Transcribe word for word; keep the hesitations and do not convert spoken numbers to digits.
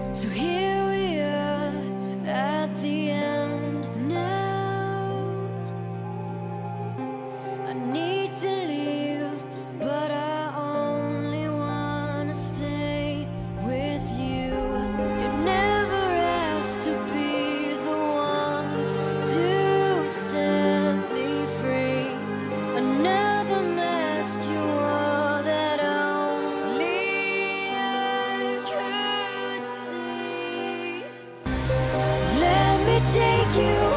So here we are at the end now. I need to leave, but I only wanna stay with you. You never asked to be the one to set me free. Another mask you wore that only I could see. Let me take you